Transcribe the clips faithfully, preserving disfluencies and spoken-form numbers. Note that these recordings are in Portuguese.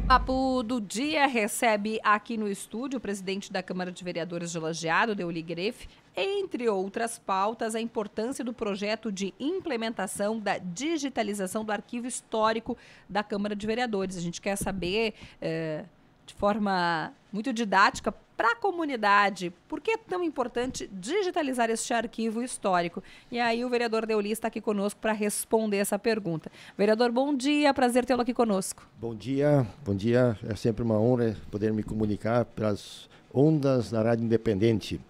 Papo do Dia recebe aqui no estúdio o presidente da Câmara de Vereadores de Lajeado, Deuli Greff, entre outras pautas, a importância do projeto de implementação da digitalização do arquivo histórico da Câmara de Vereadores. A gente quer saber, é, de forma muito didática, para a comunidade, por que é tão importante digitalizar este arquivo histórico? E aí o vereador Deuli está aqui conosco para responder essa pergunta. Vereador, bom dia, prazer tê-lo aqui conosco. Bom dia, bom dia. É sempre uma honra poder me comunicar pelas ondas da Rádio Independente.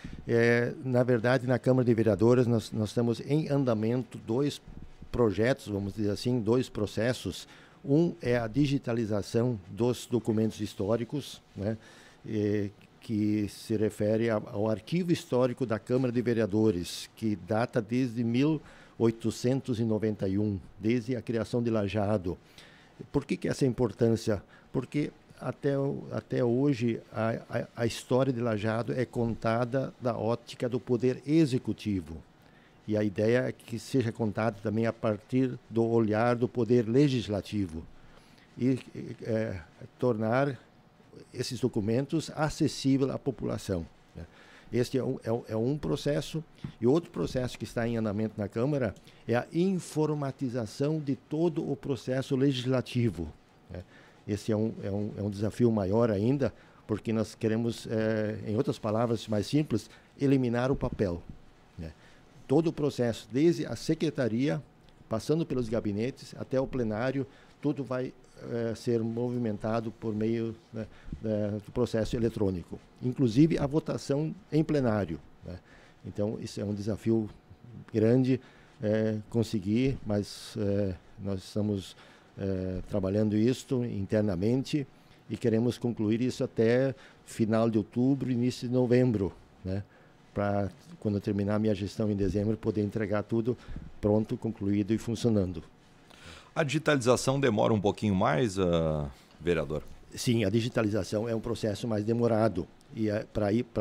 É, na verdade, na Câmara de Vereadores, nós, nós estamos em andamento dois projetos, vamos dizer assim, dois processos. Um é a digitalização dos documentos históricos, né? É, que se refere ao, ao arquivo histórico da Câmara de Vereadores, que data desde mil oitocentos e noventa e um, desde a criação de Lajeado. Por que, que essa importância? Porque até, até hoje a, a, a história de Lajeado é contada da ótica do poder executivo. E a ideia é que seja contada também a partir do olhar do poder legislativo. E é, tornar esses documentos acessíveis à população, né? Este é um, é, é um processo. E outro processo que está em andamento na Câmara é a informatização de todo o processo legislativo, né? Esse é um, é, um, é um desafio maior ainda, porque nós queremos, é, em outras palavras mais simples, eliminar o papel, né? Todo o processo, desde a secretaria, passando pelos gabinetes, até o plenário, tudo vai É, ser movimentado por meio, né, é, do processo eletrônico, inclusive a votação em plenário, né? Então, isso é um desafio grande é, conseguir, mas é, nós estamos é, trabalhando isso internamente e queremos concluir isso até final de outubro, início de novembro, né? Para, quando eu terminar a minha gestão em dezembro, poder entregar tudo pronto, concluído e funcionando. A digitalização demora um pouquinho mais, uh, vereador? Sim, a digitalização é um processo mais demorado. E é, para ir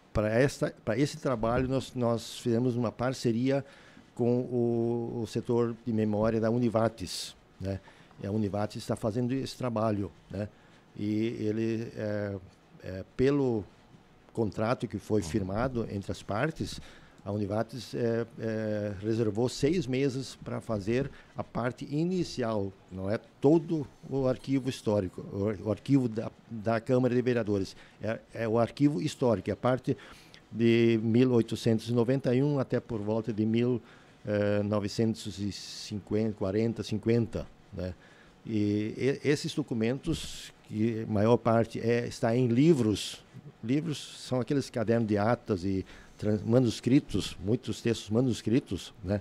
para esse trabalho, nós, nós fizemos uma parceria com o, o setor de memória da Univates, né? E a Univates está fazendo esse trabalho, né? E ele, é, é, pelo contrato que foi firmado entre as partes, a Univates é, é, reservou seis meses para fazer a parte inicial, não é todo o arquivo histórico, o, o arquivo da, da Câmara de Vereadores, é, é o arquivo histórico, é a parte de mil oitocentos e noventa e um até por volta de mil novecentos e cinquenta, quarenta, cinquenta, né? E, e esses documentos, que a maior parte é, está em livros, livros são aqueles cadernos de atas e manuscritos, muitos textos manuscritos, né?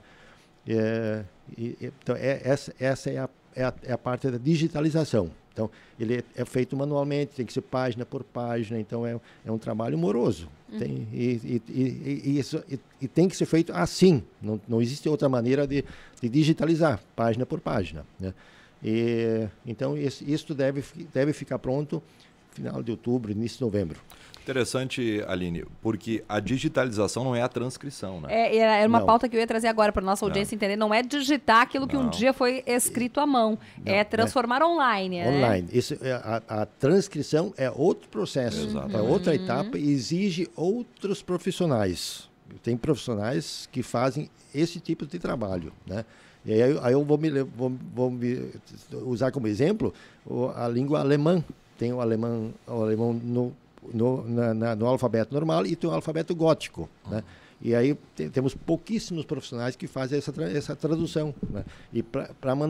É, e, então, é, essa, essa é, a, é, a, é a parte da digitalização. Então, ele é, é feito manualmente, tem que ser página por página, então é, é um trabalho moroso. Uhum. Tem, e, e, e, e, isso, e, e tem que ser feito assim, não, não existe outra maneira de, de digitalizar, página por página, né? E, então, isso, isso deve, deve ficar pronto final de outubro, início de novembro. Interessante, Aline, porque a digitalização não é a transcrição, né? É, era uma não. pauta que eu ia trazer agora para a nossa audiência não. entender. Não é digitar aquilo que não. um dia foi escrito à mão, não, é transformar é. online. É? Online. Isso, a, a transcrição é outro processo, é outra uhum. etapa e exige outros profissionais. Tem profissionais que fazem esse tipo de trabalho, né? E aí, aí eu vou me, vou, vou me usar como exemplo a língua alemã. Tem o alemão, o alemão no, no, na, na, no alfabeto normal e tem o alfabeto gótico, né? E aí te, temos pouquíssimos profissionais que fazem essa, essa tradução, né? E para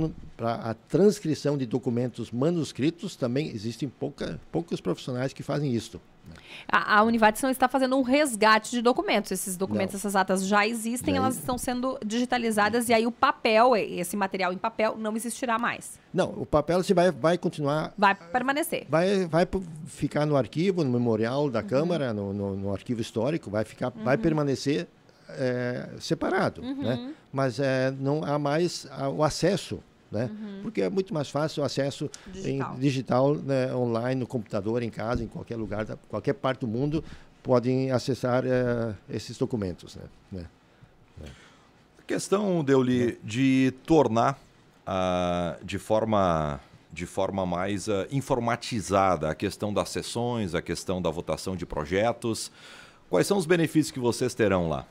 a transcrição de documentos manuscritos também existem pouca, poucos profissionais que fazem isso. A, a Univates não está fazendo um resgate de documentos. Esses documentos, não. essas atas já existem, já elas estão sendo digitalizadas e aí o papel, esse material em papel, não existirá mais. Não, o papel você vai, vai continuar... Vai permanecer. Vai, vai ficar no arquivo, no memorial da uhum. Câmara, no, no, no arquivo histórico, vai, ficar, uhum. vai permanecer é, separado, uhum. né? Mas é, não há mais a, o acesso, né? Uhum. Porque é muito mais fácil o acesso digital, em, digital né, online, no computador, em casa, em qualquer lugar, da, qualquer parte do mundo, podem acessar uh, esses documentos. Né? Né? A questão, Deuli, de tornar uh, de forma de forma mais uh, informatizada, a questão das sessões, a questão da votação de projetos. Quais são os benefícios que vocês terão lá?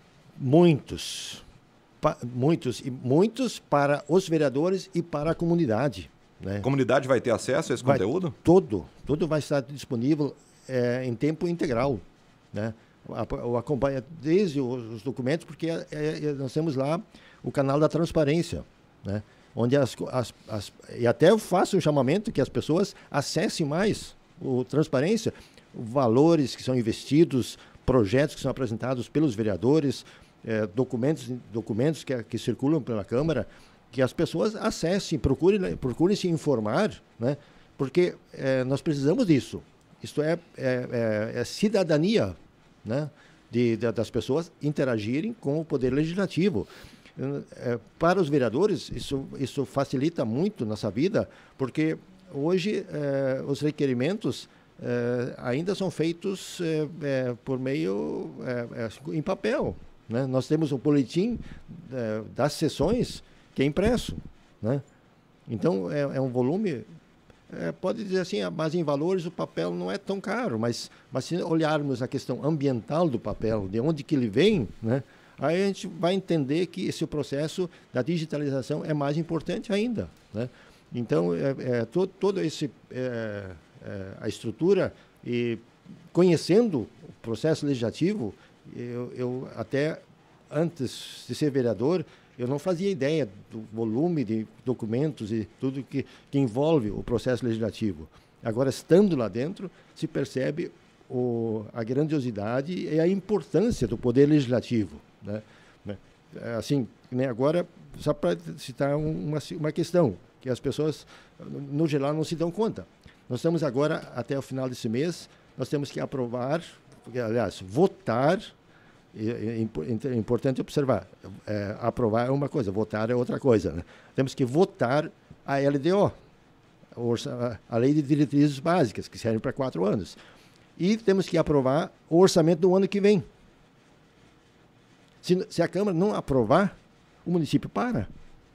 Muitos. Pa, muitos. E muitos para os vereadores e para a comunidade. Né? A comunidade vai ter acesso a esse vai, conteúdo? Todo. Tudo vai estar disponível é, em tempo integral. Né? O acompanha desde os documentos, porque é, é, nós temos lá o canal da transparência, né? Onde as, as, as, e até eu faço um chamamento que as pessoas acessem mais o transparência, valores que são investidos, projetos que são apresentados pelos vereadores, é, documentos, documentos que, que circulam pela Câmara, que as pessoas acessem, procurem, procurem se informar, né? Porque é, nós precisamos disso. Isto é, é, é, é cidadania, né? de, de, das pessoas interagirem com o Poder Legislativo. É, para os vereadores, isso, isso facilita muito nossa vida, porque hoje é, os requerimentos é, ainda são feitos é, é, por meio é, é, em papel. Né? Nós temos o boletim é, das sessões que é impresso. Né? Então, é, é um volume... É, pode dizer assim, mas em valores o papel não é tão caro, mas, mas se olharmos a questão ambiental do papel, de onde que ele vem, né? Aí a gente vai entender que esse processo da digitalização é mais importante ainda. Né? Então, é, é, todo, todo esse, é, é, a estrutura, e conhecendo o processo legislativo, eu, eu até antes de ser vereador, eu não fazia ideia do volume de documentos e tudo que, que envolve o processo legislativo. Agora, estando lá dentro, se percebe o, a grandiosidade e a importância do Poder Legislativo. Né? Assim, né, agora, só para citar uma, uma questão, que as pessoas, no geral, não se dão conta. Nós estamos agora, até o final desse mês, nós temos que aprovar, aliás, votar. É importante observar, é, aprovar é uma coisa, votar é outra coisa. Né? Temos que votar a L D O, a Lei de Diretrizes Básicas, que serve para quatro anos. E temos que aprovar o orçamento do ano que vem. Se, se a Câmara não aprovar, o município para.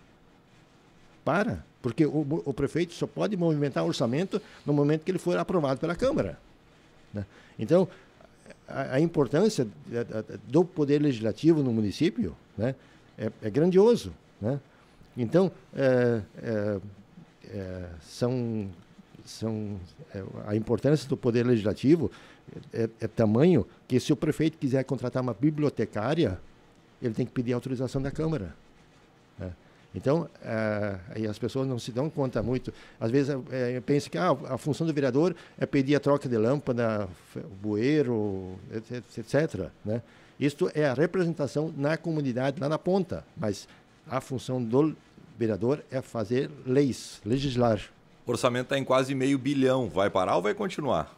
Para, porque o, o prefeito só pode movimentar o orçamento no momento que ele for aprovado pela Câmara. Né? Então, A, a importância do Poder Legislativo no município, né, é, é grandioso. Né? Então, é, é, é, são, são, é, a importância do Poder Legislativo é, é tamanho que, se o prefeito quiser contratar uma bibliotecária, ele tem que pedir autorização da Câmara. Né? Então, é, aí as pessoas não se dão conta muito. Às vezes, é, pensam que ah, a função do vereador é pedir a troca de lâmpada, bueiro, etcétera. Né? Isto é a representação na comunidade, lá na ponta. Mas a função do vereador é fazer leis, legislar. O orçamento está em quase meio bilhão. Vai parar ou vai continuar?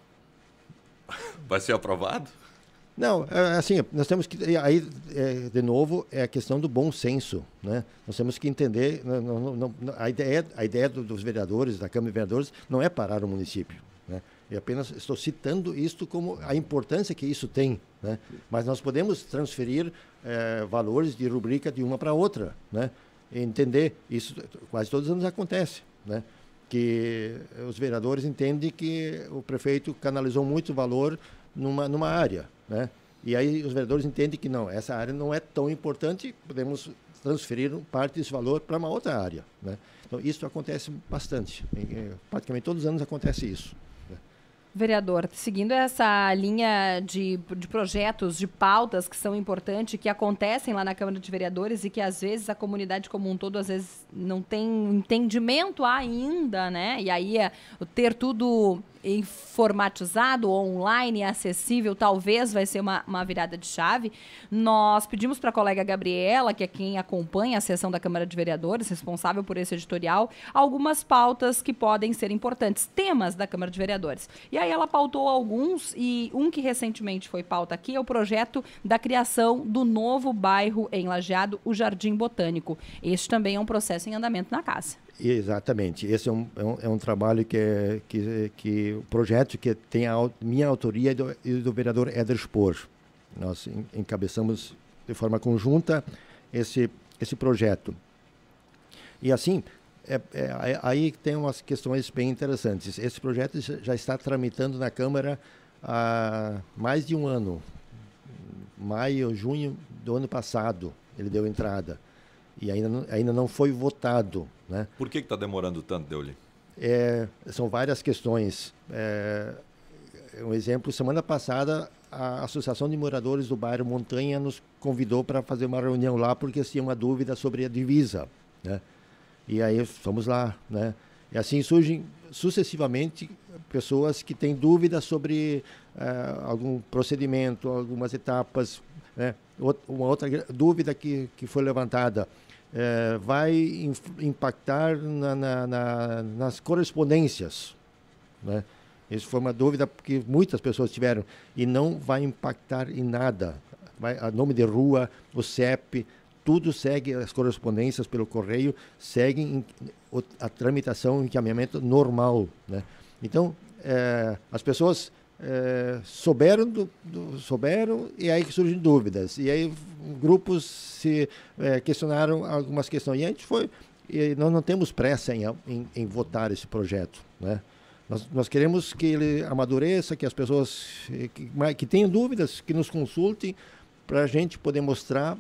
Vai ser aprovado? Não, assim, nós temos que, aí, é, de novo, é a questão do bom senso, né? Nós temos que entender, não, não, não, a ideia, a ideia dos vereadores, da Câmara de Vereadores, não é parar o município, né? Eu apenas estou citando isto como a importância que isso tem, né? Mas nós podemos transferir é, valores de rubrica de uma para outra, né? E entender, isso quase todos os anos acontece, né? Que os vereadores entendem que o prefeito canalizou muito valor numa, numa área, né? E aí os vereadores entendem que não, essa área não é tão importante, podemos transferir parte desse valor para uma outra área, né? Então, isso acontece bastante, em, praticamente todos os anos acontece isso. Vereador, seguindo essa linha de, de projetos, de pautas que são importantes, que acontecem lá na Câmara de Vereadores e que às vezes a comunidade como um todo às vezes não tem entendimento ainda, né? E aí é, ter tudo informatizado, online, acessível, talvez vai ser uma, uma virada de chave. Nós pedimos para a colega Gabriela, que é quem acompanha a sessão da Câmara de Vereadores, responsável por esse editorial, algumas pautas que podem ser importantes, temas da Câmara de Vereadores. E aí ela pautou alguns, e um que recentemente foi pauta aqui é o projeto da criação do novo bairro em Lajeado, o Jardim Botânico. Este também é um processo em andamento na casa. Exatamente. Esse é um, é um, é um trabalho que, é, que, que o projeto que tem a minha autoria e do, e do vereador Éder Spohr. Nós encabeçamos de forma conjunta esse, esse projeto. E assim, É, é, aí tem umas questões bem interessantes. Esse projeto já está tramitando na Câmara há mais de um ano. Maio, junho do ano passado, ele deu entrada. E ainda não, ainda não foi votado, né? Por que está demorando tanto, Deuli? É, são várias questões. É, um exemplo, semana passada, a Associação de Moradores do Bairro Montanha nos convidou para fazer uma reunião lá porque tinha uma dúvida sobre a divisa, né? E aí fomos lá, né? E assim surgem sucessivamente pessoas que têm dúvidas sobre uh, algum procedimento, algumas etapas, né? Uma outra dúvida que, que foi levantada, uh, vai impactar na, na, na, nas correspondências, né? Isso foi uma dúvida que muitas pessoas tiveram e não vai impactar em nada. Vai, a nome de rua, o C E P, tudo segue, as correspondências pelo correio seguem em, a tramitação e encaminhamento normal, né? Então, é, as pessoas é, souberam, do, do, souberam e aí surgem dúvidas. E aí grupos se é, questionaram algumas questões. E a gente foi, e nós não temos pressa em, em, em votar esse projeto, né? Nós, nós queremos que ele amadureça, que as pessoas que, que tenham dúvidas, que nos consultem, para a gente poder mostrar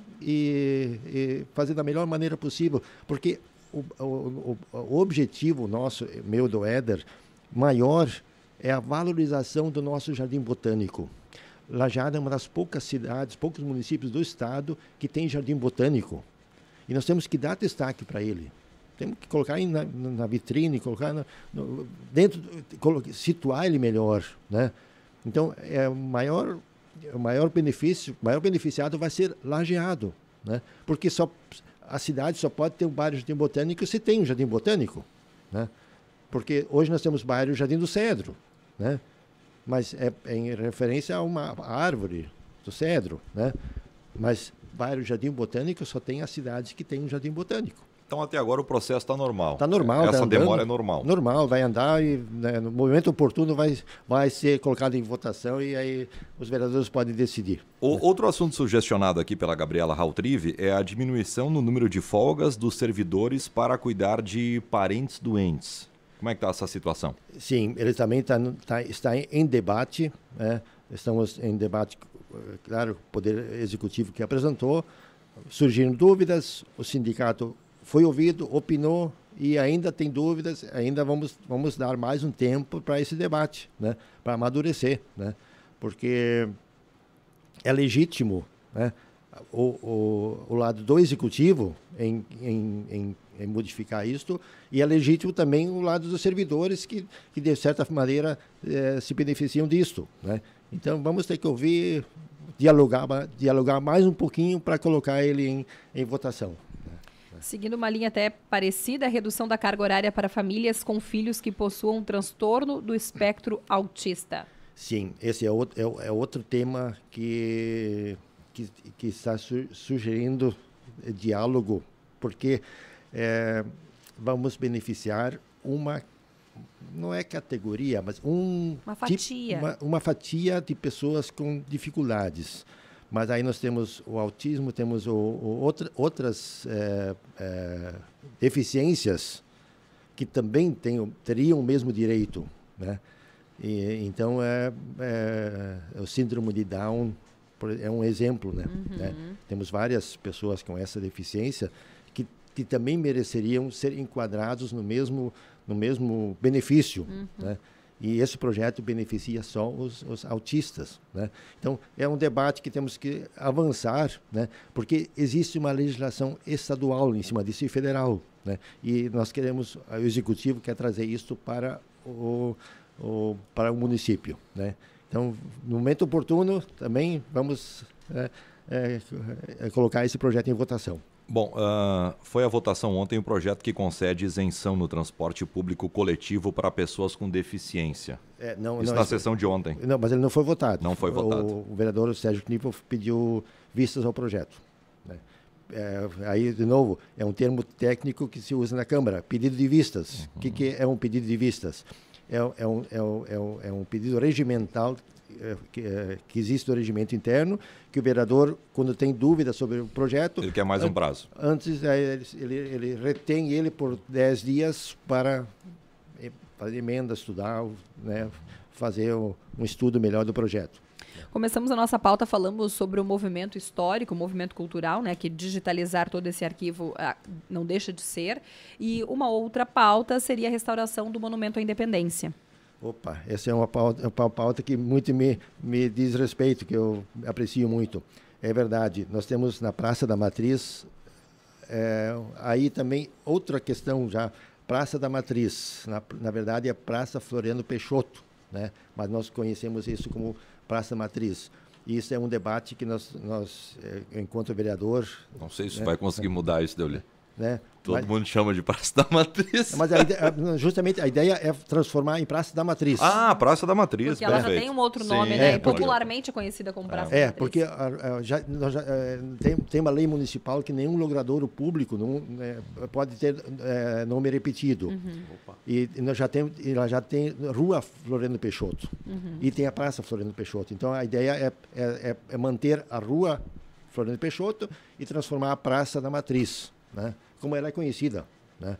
e, e fazer da melhor maneira possível. Porque o, o, o objetivo nosso, meu do Éder, maior é a valorização do nosso jardim botânico. Lajeado é uma das poucas cidades, poucos municípios do estado que tem jardim botânico. E nós temos que dar destaque para ele. Temos que colocar na, na vitrine, colocar na, no, dentro, situar ele melhor, né? Então, é o maior... o maior benefício, o maior beneficiado vai ser Lajeado, né? Porque só, a cidade só pode ter um bairro de jardim botânico se tem um jardim botânico, né? Porque hoje nós temos bairro Jardim do Cedro, né? Mas é, é em referência a uma árvore do cedro, né? Mas bairro Jardim Botânico só tem as cidades que têm um jardim botânico. Então, até agora, o processo está normal. Está normal. Essa tá demora é normal. Normal, vai andar e, né, no momento oportuno vai, vai ser colocado em votação e aí os vereadores podem decidir. O, outro assunto sugestionado aqui pela Gabriela Rautrive é a diminuição no número de folgas dos servidores para cuidar de parentes doentes. Como é que está essa situação? Sim, ele também tá, tá, está em debate, né? Estamos em debate, claro, o Poder Executivo que apresentou, surgiram dúvidas, o sindicato foi ouvido, opinou e ainda tem dúvidas, ainda vamos, vamos dar mais um tempo para esse debate, né? Para amadurecer, né? Porque é legítimo, né? o, o, o lado do Executivo em, em, em, em modificar isto e é legítimo também o lado dos servidores que, que de certa maneira, eh, se beneficiam disto, né? Então, vamos ter que ouvir, dialogar, dialogar mais um pouquinho para colocar ele em, em votação. Seguindo uma linha até parecida, a redução da carga horária para famílias com filhos que possuam um transtorno do espectro autista. Sim, esse é outro, é, é outro tema que, que, que está su, sugerindo diálogo, porque é, vamos beneficiar uma, não é categoria, mas um uma fatia, tipo, uma, uma fatia de pessoas com dificuldades. Mas aí nós temos o autismo, temos o, o outra, outras é, é, deficiências que também tem, teriam o mesmo direito, né? E, então, é, é, o síndrome de Down é um exemplo, né? Uhum. né? Temos várias pessoas com essa deficiência que, que também mereceriam ser enquadrados no mesmo, no mesmo benefício, uhum. né? E esse projeto beneficia só os, os autistas, né? Então, é um debate que temos que avançar, né? Porque existe uma legislação estadual em cima disso e federal, né? E nós queremos, o Executivo quer trazer isso para o, o, para o município, né? Então, no momento oportuno, também vamos é, é, é, colocar esse projeto em votação. Bom, uh, foi a votação ontem o projeto que concede isenção no transporte público coletivo para pessoas com deficiência. É, não, Isso não, na isso, sessão de ontem. Não, mas ele não foi votado. Não foi votado. O, o vereador Sérgio Knipel pediu vistas ao projeto, né? É, aí, de novo, é um termo técnico que se usa na Câmara, pedido de vistas. O uhum. que, que é um pedido de vistas? é, é, um, é, um, é, um, é um pedido regimental é, que, é, que existe no regimento interno, que o vereador, quando tem dúvida sobre o projeto... Ele quer mais um prazo. Antes, é, ele, ele retém ele por dez dias para fazer emenda, estudar, né, fazer um, um estudo melhor do projeto. Começamos a nossa pauta, falamos sobre o movimento histórico, o movimento cultural, né, que digitalizar todo esse arquivo ah, não deixa de ser. E uma outra pauta seria a restauração do Monumento à Independência. Opa, essa é uma pauta, uma pauta que muito me, me diz respeito, que eu aprecio muito. É verdade, nós temos na Praça da Matriz, é, aí também outra questão já, Praça da Matriz, na, na verdade é Praça Floriano Peixoto, né? Mas nós conhecemos isso como Praça Matriz. E isso é um debate que nós, nós é, enquanto vereador... Não sei se né, vai conseguir mudar isso, Deuli. Né? Todo mas, mundo chama de Praça da Matriz. Mas a ideia, justamente a ideia é transformar em Praça da Matriz. Ah, Praça da Matriz, porque ela perfeito. já tem um outro nome, Sim, né? é, E popularmente é conhecida como Praça É, da Matriz. porque a, a, já, nós já, é, tem, tem uma lei municipal que nenhum logradouro público não, é, pode ter é, nome repetido. Uhum. E, e nós já tem, ela já tem Rua Floriano Peixoto. Uhum. E tem a Praça Floriano Peixoto. Então a ideia é, é, é manter a Rua Floriano Peixoto e transformar a Praça da Matriz, né, como ela é conhecida, né?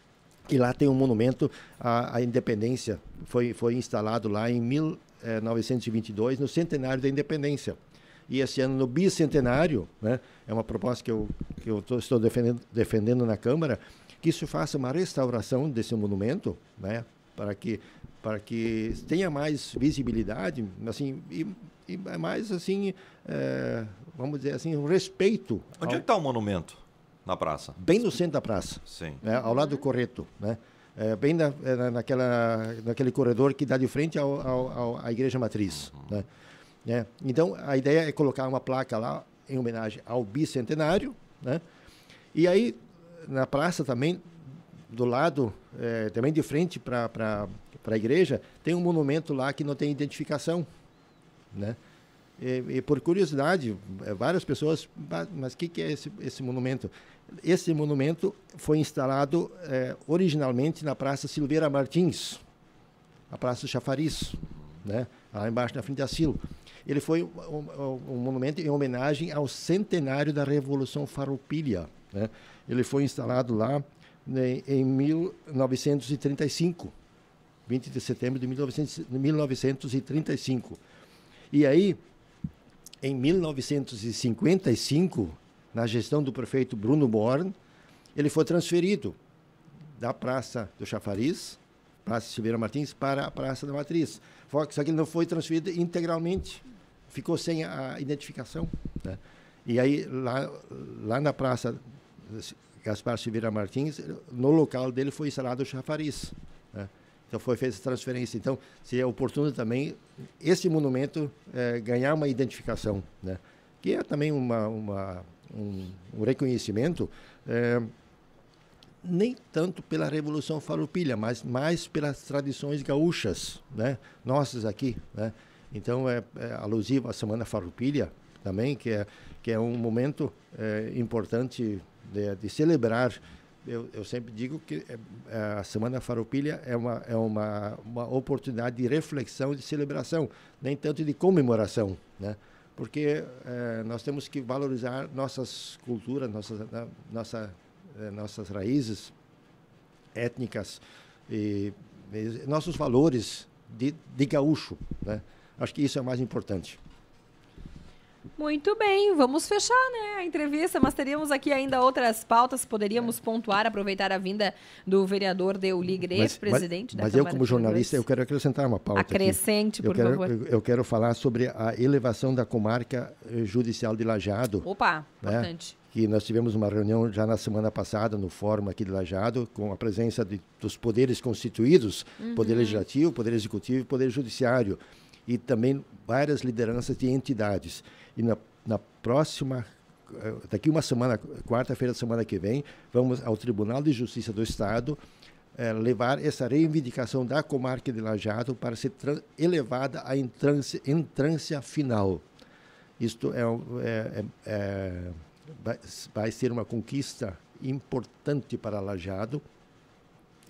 E lá tem um monumento à, à independência, foi, foi instalado lá em mil novecentos e vinte e dois, no centenário da independência. E esse ano, no bicentenário, né, é uma proposta que eu, que eu tô, estou defendendo, defendendo na Câmara, que isso faça uma restauração desse monumento, né, para que, para que tenha mais visibilidade, assim, e, e mais, assim, é, vamos dizer assim, um respeito. Onde ao... é que está o monumento? Na praça? Bem no centro da praça. Sim. Né, ao lado do Correto, né? É, bem na, é, naquela, naquele corredor que dá de frente ao, ao, ao, à Igreja Matriz. Uhum. Né? É, então, a ideia é colocar uma placa lá em homenagem ao bicentenário, né? E aí, na praça também, do lado, é, também de frente para a igreja, tem um monumento lá que não tem identificação, né? E, e por curiosidade, várias pessoas, mas o que, que é esse, esse monumento? Esse monumento foi instalado é, originalmente na Praça Silveira Martins, a Praça do Chafariz, né? Lá embaixo na frente da Silo. Ele foi um, um, um monumento em homenagem ao centenário da Revolução Farroupilha, né? Ele foi instalado lá, né, em mil novecentos e trinta e cinco, vinte de setembro de mil novecentos e trinta e cinco. E aí, em mil novecentos e cinquenta e cinco, na gestão do prefeito Bruno Born, ele foi transferido da Praça do Chafariz, Praça Silveira Martins, para a Praça da Matriz. Só que ele não foi transferido integralmente, ficou sem a identificação, né? E aí, lá, lá na Praça Gaspar Silveira Martins, no local dele foi instalado o Chafariz, né? Então, foi feita essa transferência. Então, seria oportuno também esse monumento é, ganhar uma identificação, né? Que é também uma, uma, um, um reconhecimento, é, nem tanto pela Revolução Farroupilha, mas mais pelas tradições gaúchas, né? Nossas aqui, né? Então, é, é alusivo à Semana Farroupilha também, que é, que é um momento é, importante de, de celebrar. Eu, eu sempre digo que a Semana Farroupilha é, uma, é uma, uma oportunidade de reflexão, de celebração, nem tanto de comemoração, né? Porque é, nós temos que valorizar nossas culturas, nossas, nossa, é, nossas raízes étnicas e, e nossos valores de, de gaúcho, né? Acho que isso é o mais importante. Muito bem, vamos fechar, né, a entrevista, mas teríamos aqui ainda outras pautas, poderíamos pontuar, aproveitar a vinda do vereador Deuli Greff, presidente mas, da mas Câmara. Mas eu, como jornalista, eu quero acrescentar uma pauta. Acrescente, aqui. por eu quero, favor. Eu, eu quero falar sobre a elevação da comarca judicial de Lajeado. Opa, né? Importante. Que nós tivemos uma reunião já na semana passada, no fórum aqui de Lajeado, com a presença de, dos poderes constituídos, uhum. Poder Legislativo, Poder Executivo e Poder Judiciário, e também várias lideranças de entidades. E na, na próxima, daqui uma semana, quarta-feira da semana que vem, vamos ao Tribunal de Justiça do Estado eh, levar essa reivindicação da comarca de Lajeado para ser elevada à entrância, entrância final. Isto é, é, é, vai, vai ser uma conquista importante para Lajeado,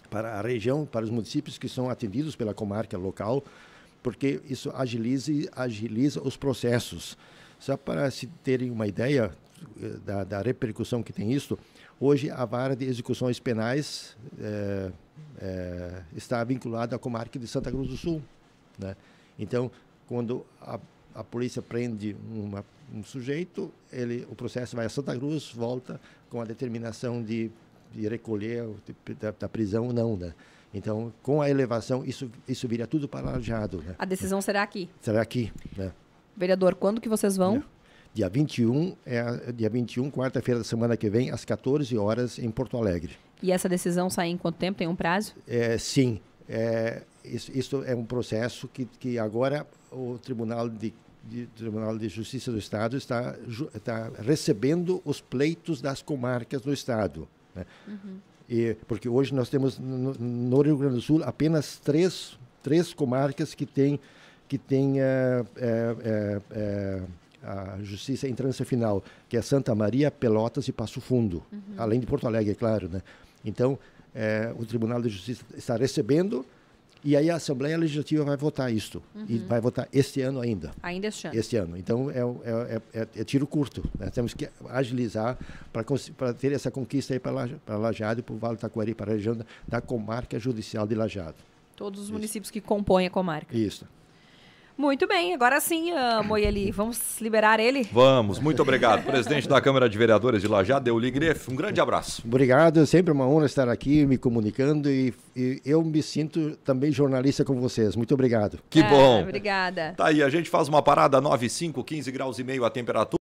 para a região, para os municípios que são atendidos pela comarca local, porque isso agiliza, agiliza os processos. Só para se terem uma ideia da, da repercussão que tem isso, hoje a vara de execuções penais é, é, está vinculada à comarca de Santa Cruz do Sul, né? Então, quando a, a polícia prende uma, um sujeito, ele, o processo vai a Santa Cruz, volta com a determinação de, de recolher de, da, da prisão ou não, né? Então, com a elevação, isso, isso vira tudo para Lajeado, né? A decisão será aqui? Será aqui, né? Vereador, quando que vocês vão? É. Dia vinte e um, é, dia vinte e um, quarta-feira da semana que vem, às quatorze horas, em Porto Alegre. E essa decisão sai em quanto tempo? Tem um prazo? É, sim. É, isso, isso é um processo que, que agora o Tribunal de, de, Tribunal de Justiça do Estado está, está recebendo os pleitos das comarcas do Estado, né? Uhum. E, porque hoje nós temos no, no Rio Grande do Sul apenas três, três comarcas que têm que tem, é, é, é, a justiça em instância final, que é Santa Maria, Pelotas e Passo Fundo, uhum. além de Porto Alegre, é claro, né? Então, é, o Tribunal de Justiça está recebendo e aí a Assembleia Legislativa vai votar isto. Uhum. E vai votar este ano ainda. Ainda este ano. Este ano. Então, é, é, é, é tiro curto, né? Temos que agilizar para ter essa conquista aí para Lajeado e para o Vale do Taquari, para a região da, da comarca judicial de Lajeado. Todos os Isso. municípios que compõem a comarca. Isso. Muito bem, agora sim, uh, Moeli, vamos liberar ele? Vamos, muito obrigado. Presidente da Câmara de Vereadores de Lajeado, Deuli Greff, um grande abraço. Obrigado, é sempre uma honra estar aqui me comunicando e, e eu me sinto também jornalista com vocês. Muito obrigado. Que bom. É, obrigada. Tá aí, a gente faz uma parada, nove e cinco, quinze graus e meio a temperatura.